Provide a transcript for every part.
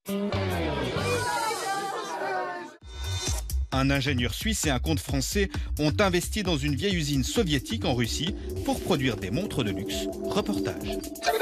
Un ingénieur suisse et un comte français ont investi dans une vieille usine soviétique en Russie pour produire des montres de luxe. Reportage.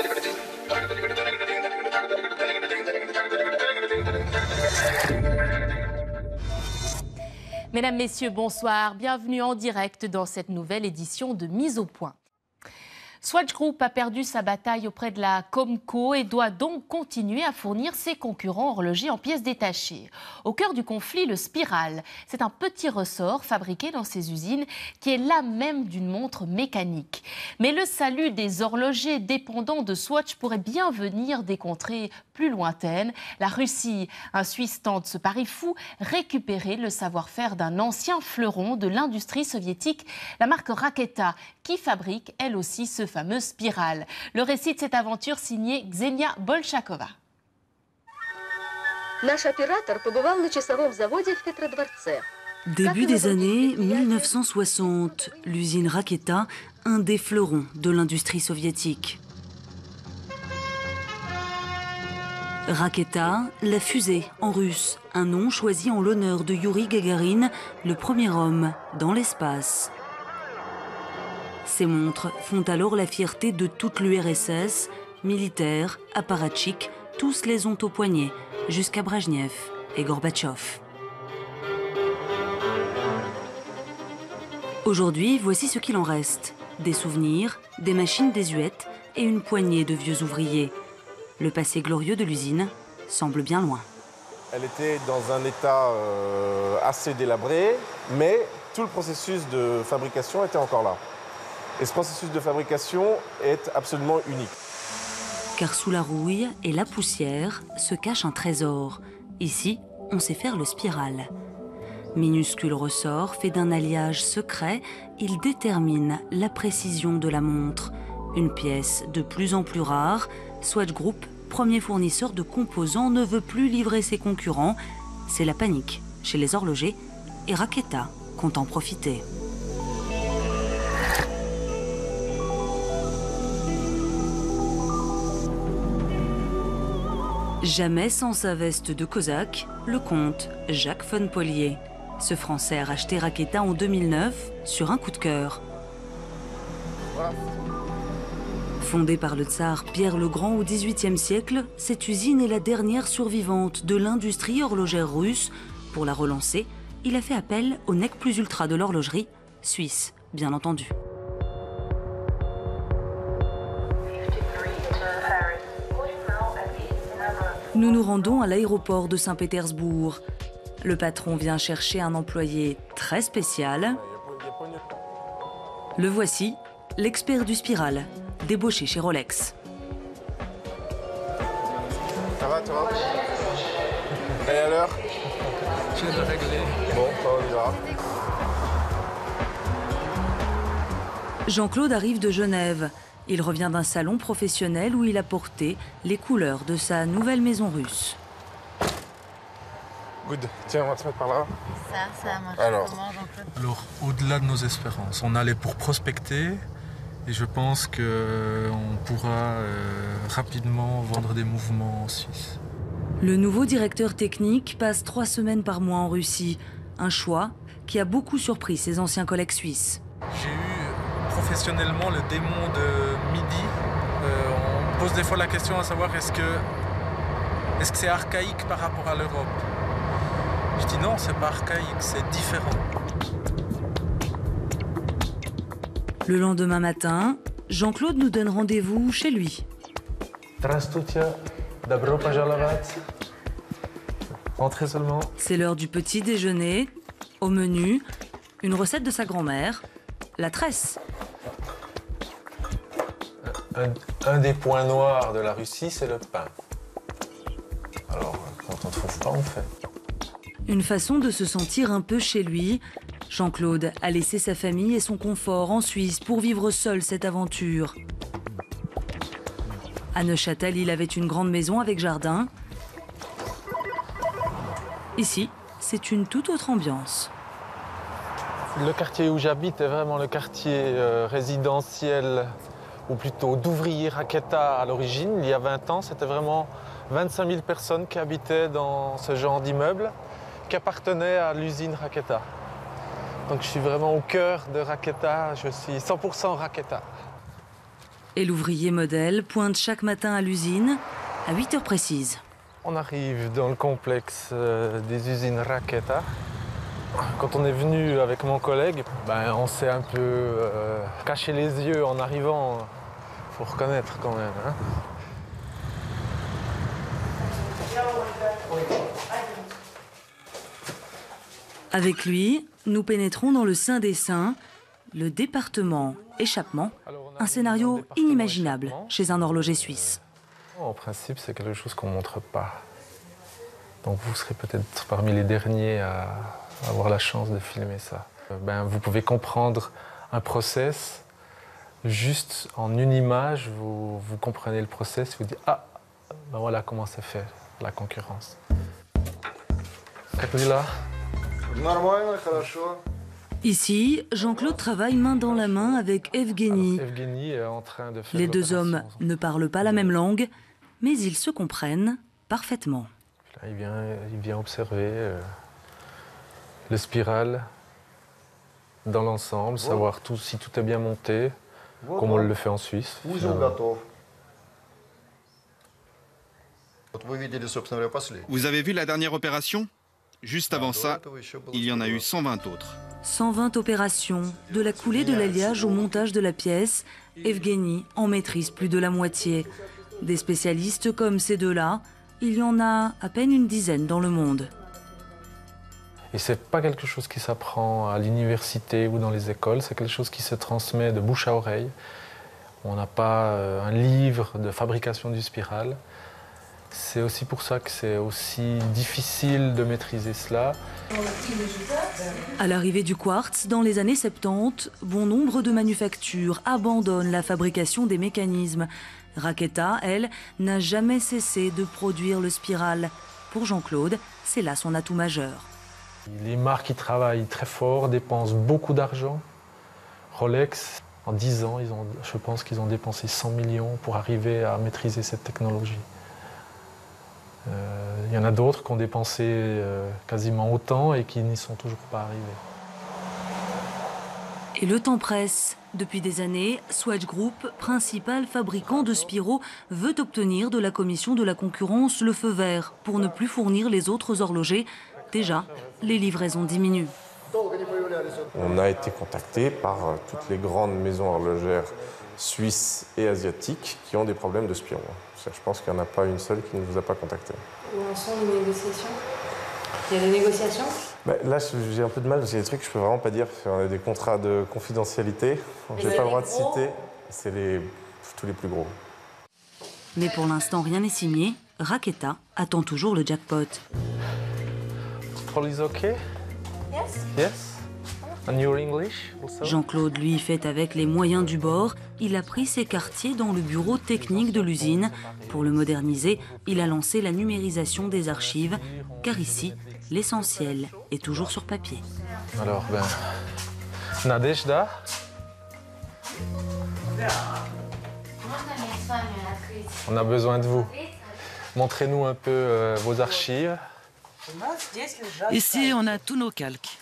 Mesdames, Messieurs, bonsoir. Bienvenue en direct dans cette nouvelle édition de Mise au point. Swatch Group a perdu sa bataille auprès de la Comco et doit donc continuer à fournir ses concurrents horlogers en pièces détachées. Au cœur du conflit, le Spiral. C'est un petit ressort fabriqué dans ces usines qui est l'âme même d'une montre mécanique. Mais le salut des horlogers dépendants de Swatch pourrait bien venir des contrées plus lointaines. La Russie, un Suisse tente ce pari fou, récupérer le savoir-faire d'un ancien fleuron de l'industrie soviétique, la marque Raketa, qui fabrique elle aussi ce fameux Spiral. Le récit de cette aventure signé Ksenia Bolshakova. Début des années 1960, l'usine Raketa, un des fleurons de l'industrie soviétique. Raketa, la fusée en russe, un nom choisi en l'honneur de Youri Gagarin, le premier homme dans l'espace. Ces montres font alors la fierté de toute l'URSS, militaires, apparatchiks, tous les ont au poignet, jusqu'à Brejnev et Gorbatchev. Aujourd'hui, voici ce qu'il en reste. Des souvenirs, des machines désuètes et une poignée de vieux ouvriers. Le passé glorieux de l'usine semble bien loin. Elle était dans un état assez délabré, mais tout le processus de fabrication était encore là. Et ce processus de fabrication est absolument unique. Car sous la rouille et la poussière se cache un trésor. Ici, on sait faire le Spiral. Minuscule ressort fait d'un alliage secret, il détermine la précision de la montre. Une pièce de plus en plus rare, Swatch Group, premier fournisseur de composants, ne veut plus livrer ses concurrents. C'est la panique chez les horlogers et Raketa compte en profiter. Jamais sans sa veste de cosaque, le comte Jacques von Polier. Ce Français a racheté Raketa en 2009 sur un coup de cœur. Fondée par le tsar Pierre le Grand au XVIIIe siècle, cette usine est la dernière survivante de l'industrie horlogère russe. Pour la relancer, il a fait appel au nec plus ultra de l'horlogerie, suisse, bien entendu. Nous nous rendons à l'aéroport de Saint-Pétersbourg. Le patron vient chercher un employé très spécial. Le voici, l'expert du Spiral, débauché chez Rolex. Ça va, toi? Et à l'heure? Je viens de régler. Bon, on y va. Jean-Claude arrive de Genève. Il revient d'un salon professionnel où il a porté les couleurs de sa nouvelle maison russe. Good. Tiens, on va se mettre par là. Ça marche. Alors. Comment, Jean-Claude ? Alors, au-delà de nos espérances, on allait pour prospecter et je pense qu'on pourra rapidement vendre des mouvements en Suisse. Le nouveau directeur technique passe 3 semaines par mois en Russie. Un choix qui a beaucoup surpris ses anciens collègues suisses. J'ai eu professionnellement le démon de midi. On pose des fois la question à savoir est-ce que c'est archaïque par rapport à l'Europe ? Je dis non, c'est pas archaïque, c'est différent. Le lendemain matin, Jean-Claude nous donne rendez-vous chez lui. Здравствуйте, добро пожаловать. Rentrez seulement. C'est l'heure du petit déjeuner. Au menu, une recette de sa grand-mère, la tresse. Un des points noirs de la Russie, c'est le pain. Alors, quand on ne trouve pas, on fait. Une façon de se sentir un peu chez lui. Jean-Claude a laissé sa famille et son confort en Suisse pour vivre seul cette aventure. À Neuchâtel, il avait une grande maison avec jardin. Ici, c'est une toute autre ambiance. Le quartier où j'habite est vraiment le quartier résidentiel, ou plutôt d'ouvriers Raketa à l'origine. Il y a 20 ans, c'était vraiment 25 000 personnes qui habitaient dans ce genre d'immeuble qui appartenaient à l'usine Raketa. Donc je suis vraiment au cœur de Raketa, je suis 100% Raketa. Et l'ouvrier modèle pointe chaque matin à l'usine à 8 heures précises. On arrive dans le complexe des usines Raketa. Quand on est venu avec mon collègue, on s'est un peu caché les yeux en arrivant. Il faut reconnaître quand même. Hein. Avec lui, nous pénétrons dans le sein des saints, le département échappement, un scénario inimaginable chez un horloger suisse. En principe, c'est quelque chose qu'on ne montre pas. Donc vous serez peut-être parmi les derniers à avoir la chance de filmer ça. Vous pouvez comprendre un process, juste en une image, vous comprenez le process, vous dites « Ah, voilà comment c'est fait, la concurrence ». Ici, Jean-Claude travaille main dans la main avec Evgeny. Evgeny est en train de faire Les deux hommes ne parlent pas la même langue, mais ils se comprennent parfaitement. Là, il vient observer le spiral dans l'ensemble, savoir si tout est bien monté, comme on le fait en Suisse. Vous avez vu la dernière opération? Juste avant ça, il y en a eu 120 autres. 120 opérations, de la coulée de l'alliage au montage de la pièce, Evgeny en maîtrise plus de la moitié. Des spécialistes comme ces deux-là, il y en a à peine une dizaine dans le monde. Et c'est pas quelque chose qui s'apprend à l'université ou dans les écoles, c'est quelque chose qui se transmet de bouche à oreille. On n'a pas un livre de fabrication du spiral. C'est aussi pour ça que c'est aussi difficile de maîtriser cela. À l'arrivée du quartz, dans les années 70, bon nombre de manufactures abandonnent la fabrication des mécanismes. Raketa, elle, n'a jamais cessé de produire le spiral. Pour Jean-Claude, c'est là son atout majeur. Les marques qui travaillent très fort dépensent beaucoup d'argent. Rolex, en 10 ans, je pense qu'ils ont dépensé 100 millions pour arriver à maîtriser cette technologie. Il y en a d'autres qui ont dépensé quasiment autant et qui n'y sont toujours pas arrivés. Et le temps presse. Depuis des années, Swatch Group, principal fabricant de spiraux, veut obtenir de la Commission de la concurrence le feu vert pour ne plus fournir les autres horlogers. Déjà, les livraisons diminuent. On a été contacté par toutes les grandes maisons horlogères suisses et asiatiques qui ont des problèmes de spiraux. Je pense qu'il n'y en a pas une seule qui ne vous a pas contacté. Où en sont les négociations? Il y a des négociations? Là, j'ai un peu de mal parce qu'il y a des trucs que je ne peux vraiment pas dire. On a des contrats de confidentialité. Je n'ai pas le droit de citer. C'est tous les plus gros. Mais pour l'instant, rien n'est signé. Raketa attend toujours le jackpot. All is okay? Yes. Yes? And your English also? Jean-Claude, lui, fait avec les moyens du bord. Il a pris ses quartiers dans le bureau technique de l'usine. Pour le moderniser, il a lancé la numérisation des archives, car ici, l'essentiel est toujours sur papier. Alors, Nadejda? On a besoin de vous. Montrez-nous un peu vos archives. Ici, on a tous nos calques.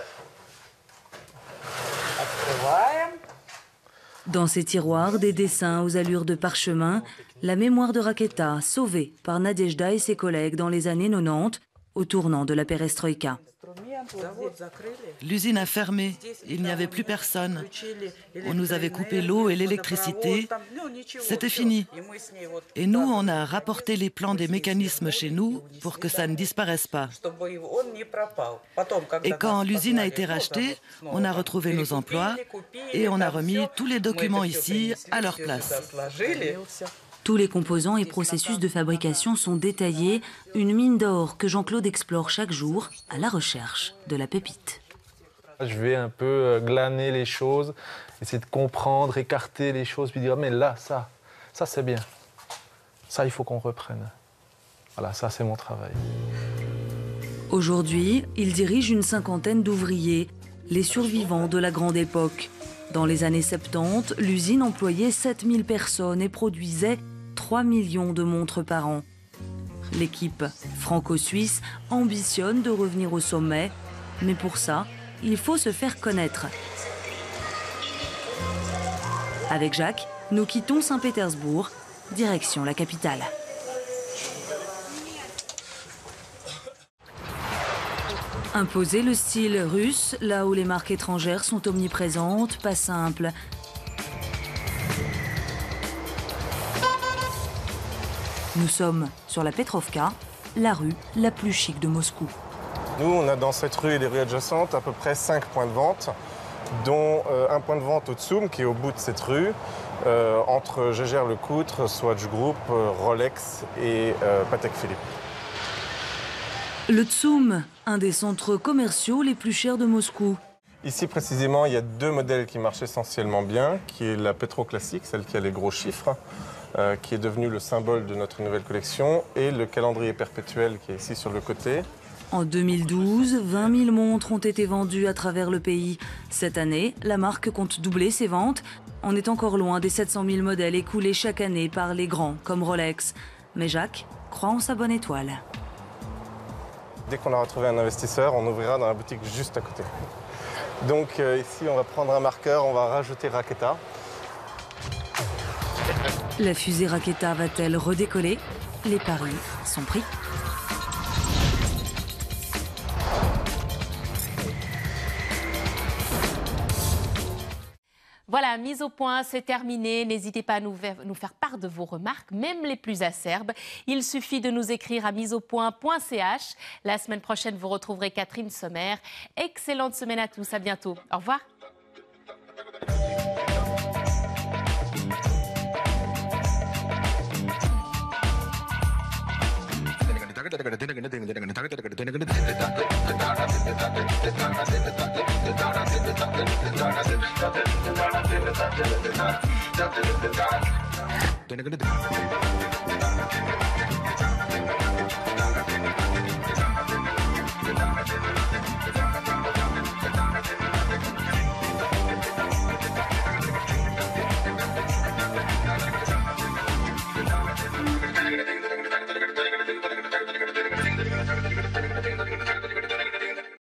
Dans ces tiroirs, des dessins aux allures de parchemin, la mémoire de Raketa, sauvée par Nadejda et ses collègues dans les années 90, au tournant de la perestroïka. L'usine a fermé, il n'y avait plus personne. On nous avait coupé l'eau et l'électricité. C'était fini. Et nous, on a rapporté les plans des mécanismes chez nous pour que ça ne disparaisse pas. Et quand l'usine a été rachetée, on a retrouvé nos emplois et on a remis tous les documents ici à leur place. Tous les composants et processus de fabrication sont détaillés, une mine d'or que Jean-Claude explore chaque jour à la recherche de la pépite. Je vais un peu glaner les choses, essayer de comprendre, écarter les choses, puis dire mais là, ça c'est bien. Ça, il faut qu'on reprenne. Voilà, ça c'est mon travail. Aujourd'hui, il dirige une cinquantaine d'ouvriers, les survivants de la grande époque. Dans les années 70, l'usine employait 7000 personnes et produisait 3 millions de montres par an. L'équipe franco-suisse ambitionne de revenir au sommet, mais pour ça, il faut se faire connaître. Avec Jacques, nous quittons Saint-Pétersbourg, direction la capitale. Imposer le style russe, là où les marques étrangères sont omniprésentes, pas simple. Nous sommes sur la Petrovka, la rue la plus chic de Moscou. Nous, on a dans cette rue et les rues adjacentes à peu près 5 points de vente, dont un point de vente au Tsoum, qui est au bout de cette rue, entre Jaeger-LeCoultre, Swatch Group, Rolex et Patek Philippe. Le Tsoum, un des centres commerciaux les plus chers de Moscou. Ici, précisément, il y a 2 modèles qui marchent essentiellement bien, qui est la Petro classique, celle qui a les gros chiffres, qui est devenue le symbole de notre nouvelle collection, et le calendrier perpétuel qui est ici sur le côté. En 2012, 20 000 montres ont été vendues à travers le pays. Cette année, la marque compte doubler ses ventes. On est encore loin des 700 000 modèles écoulés chaque année par les grands comme Rolex. Mais Jacques croit en sa bonne étoile. Dès qu'on a retrouvé un investisseur, on ouvrira dans la boutique juste à côté. Donc ici, on va prendre un marqueur, on va rajouter Raketa. La fusée Raketa va-t-elle redécoller? Les paris sont pris. Voilà, mise au point, c'est terminé. N'hésitez pas à nous faire part de vos remarques, même les plus acerbes. Il suffit de nous écrire à miseaupoint.ch. La semaine prochaine, vous retrouverez Catherine Sommer. Excellente semaine à tous, à bientôt. Au revoir. Dun